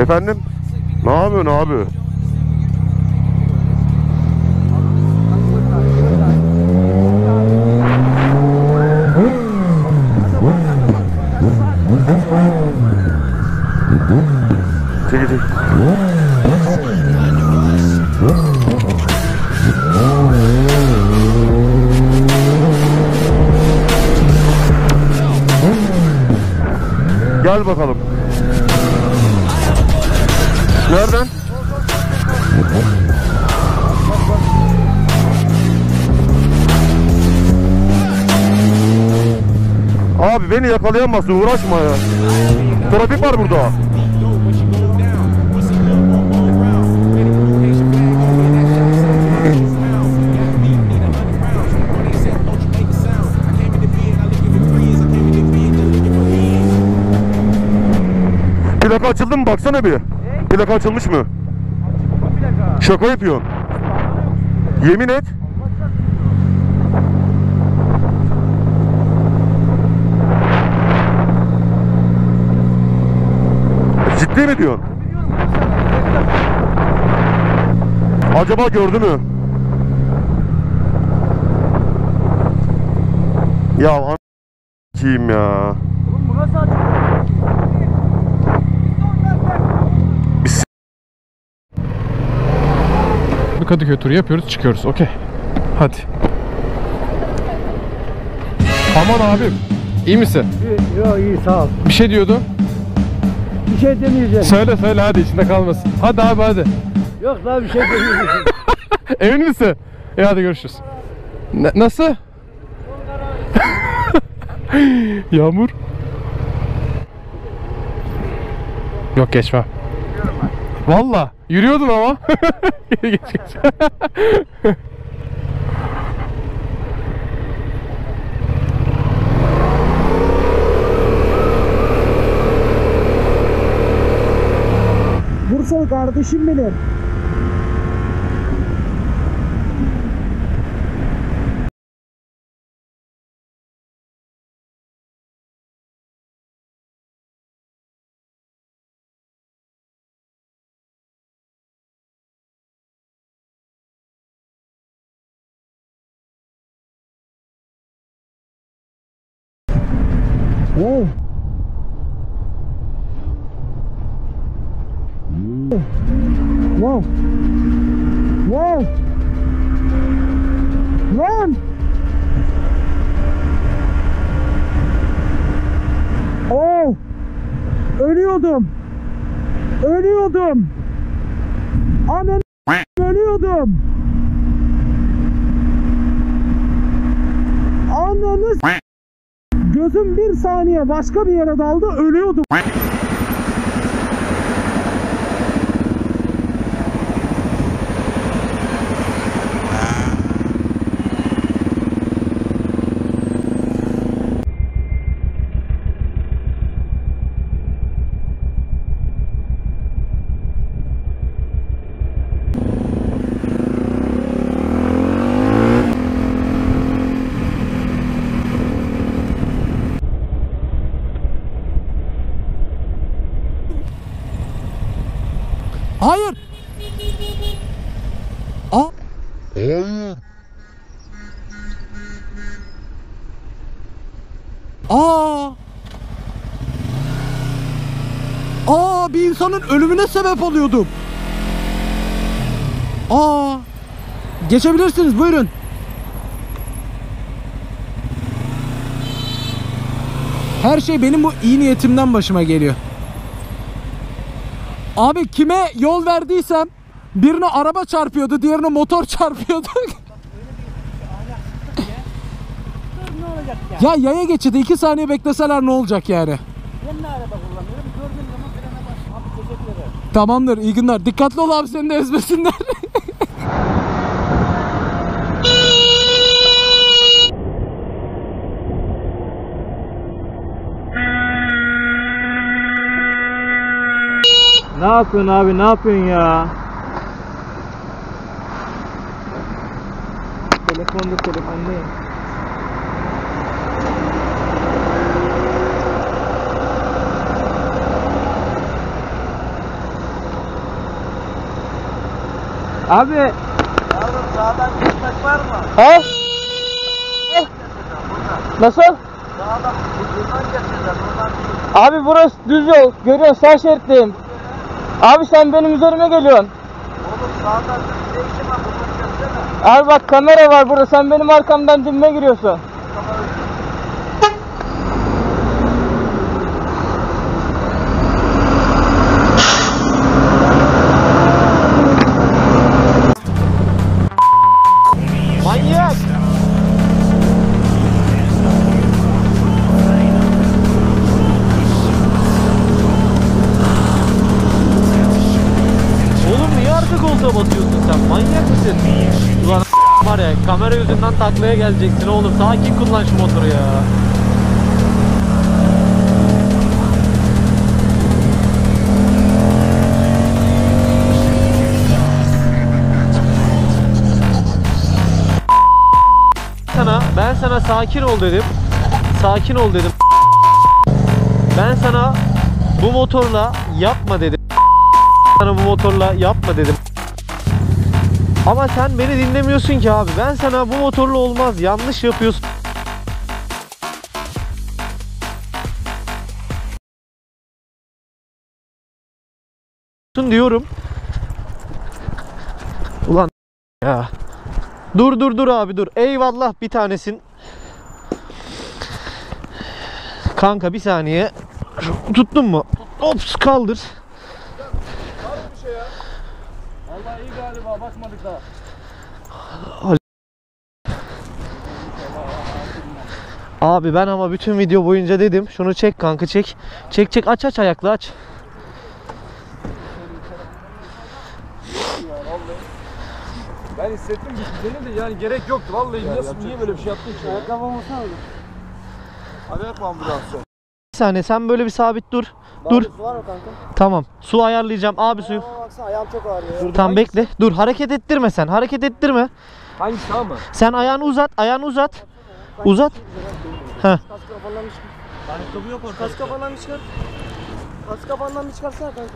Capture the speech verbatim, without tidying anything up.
Efendim? Ne yapıyorsun abi? Çekil çekil. Gel bakalım. Nereden? Abi beni yakalayamazsın, uğraşma ya. Trafik var burada. Plaka açıldı mı? Baksana bir. E? Plaka açılmış mı? Plaka. Şaka yapıyorsun. Yemin et. Ciddi mi diyorsun? Acaba gördü mü? Ya an*** kim ya? Oğlum bu nasıl açık? Bir Kadıköy turu yapıyoruz, çıkıyoruz. Okey. Hadi. Aman abim. İyi misin? Yok iyi sağ ol. Bir şey diyordu. Bir şey demeyeceğim. Söyle söyle hadi, içinde kalmasın. Hadi abi hadi. Yok daha bir şey demeyeceğim. Emin misin? İyi hadi görüşürüz. Ne, nasıl? Yağmur. Yok geçmem. Valla yürüyordun ama. Geç geç. Bursa kardeşim benim. Oh. Wow. Wow. Lan. Oh. Ölüyordum. Ölüyordum. Annen ölüyordum. Ananı s- Gözüm bir saniye başka bir yere daldı, ölüyordum. Hayır. Aa. Hayır. Aa. Aa, bir insanın ölümüne sebep oluyordum. Aa. Geçebilirsiniz, buyurun. Her şey benim bu iyi niyetimden başıma geliyor. Abi kime yol verdiysem birine araba çarpıyordu, diğerine motor çarpıyordu. Ya yaya geçidi iki saniye bekleseler ne olacak yani? Ben de araba kullanıyorum. Gördüğüm zaman frene bas. Abi teşekkür ederim. Tamamdır, iyi günler. Dikkatli ol abi, seni de ezmesinler. Ne yapıyorsun abi? Ne yapıyorsun ya? Telefonda telefondayım. Abi. Yavrum sağdan gitmek var mı? He? Nasıl? Sağdan, buradan geçeceğiz, buradan değil. Abi burası düz yol. Görüyorsun sağ şeritteyim. Abi sen benim üzerime geliyorsun. Oğlum sağdan ne işin var, buradan geçsene. Abi bak kamera var burada. Sen benim arkamdan dibime giriyorsun. Manyak! Oğlum niye arka koltuğa basıyorsun sen? Manyak mısın? Ulan var ya, kamera yüzünden taklaya geleceksin oğlum. Sakin kullan şu motoru ya. Sana, ben sana sakin ol dedim. Sakin ol dedim. Ben sana bu motorla yapma dedim. Sana bu motorla yapma dedim. Ama sen beni dinlemiyorsun ki abi. Ben sana bu motorla olmaz, yanlış yapıyorsun diyorum. Ulan ya. Dur dur dur abi dur. Eyvallah bir tanesin. Kanka bir saniye. Tuttun mu? Ops kaldır. Vallahi iyi galiba bakmadık daha. Abi ben ama bütün video boyunca dedim. Şunu çek kanka çek. Çek çek aç aç ayakla aç. Ben hissettim seni de yani gerek yoktu vallahi. Nasıl niye böyle bir şey yaptın ki? Ayakkabı olsana öyle. Hadi yapma ambulansı. Bir saniye sen böyle bir sabit dur. Dur. Su var mı kanka? Tamam. Su ayarlayacağım abi suyu. Ama baksana ayağım çok ağrıyor. Tamam bekle. Dur hareket ettirme sen. Hareket ettirme. Hangisi sağ mı? Sen ayağını uzat. Ayağını uzat. Uzat. Heh. Kas kafandan bir çıkar. Ayakkabı yok orada. Kas kafandan bir çıkar. Kas kafandan bir çıkarsana kanka.